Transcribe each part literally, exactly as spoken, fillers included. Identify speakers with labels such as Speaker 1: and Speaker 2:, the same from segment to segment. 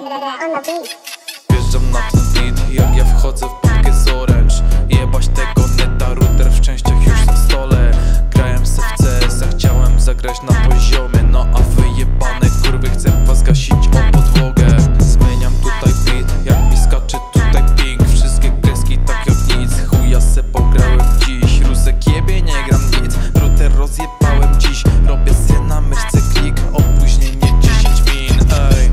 Speaker 1: Wjeżdżam na ten beat, jak ja wchodzę w papkę z Orange. Jebać tego neta, router w częściach już na stole. Grałem se w C S a, chciałem zagrać na poziomie. No a wyjebane kurwy, chcę was gasić o podłogę. Zmieniam tutaj beat, jak mi skacze tutaj ping. Wszystkie kreski tak jak nic, chuja se pograłem dziś. Rusek jebie, nie gram nic, router rozjebałem dziś. Robię se na myszce klik, opóźnienie dziesięć min, ej.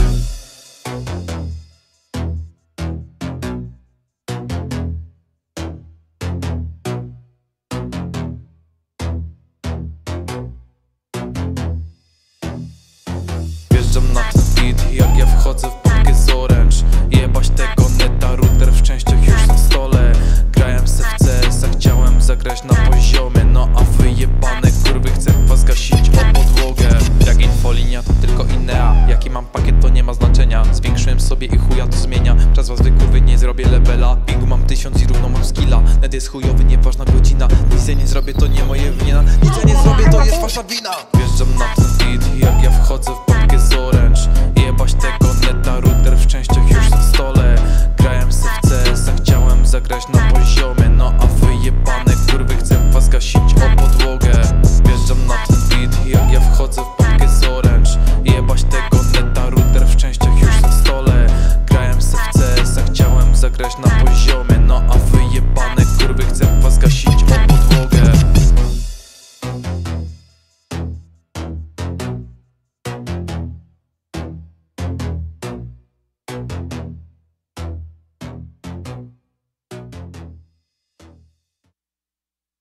Speaker 1: Wjeżdżam na ten beat, jak ja wchodzę w papkę z Orange. Jebać tego neta, router w częściach już na stole. Grałem se w C S a, chciałem zagrać na poziomie. No a wyjebane kurwy, chcę was gasić o podłogę. Jak infolinia to tylko Inea, jaki mam pakiet to nie ma znaczenia. Zwiększyłem sobie i chuja to zmienia. Przez was wy kurwy nie zrobię levela. Pingu mam tysiąc i równo mam skilla. Net jest chujowy, nieważna godzina. Nic ja nie zrobię, to nie moje wina. Nic ja nie zrobię, to jest wasza wina. Wjeżdżam na ten beat, jak ja wchodzę w papkę z Orange. Jebać tego